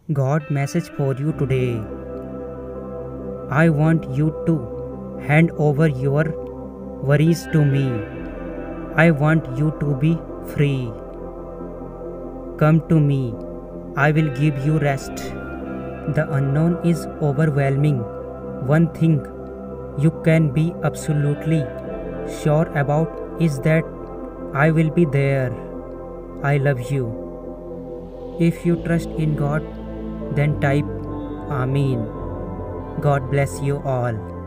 God message for you today. I want you to hand over your worries to me. I want you to be free. Come to me. I will give you rest. The unknown is overwhelming. One thing you can be absolutely sure about is that I will be there. I love you. If you trust in God, then type Amen. God bless you all.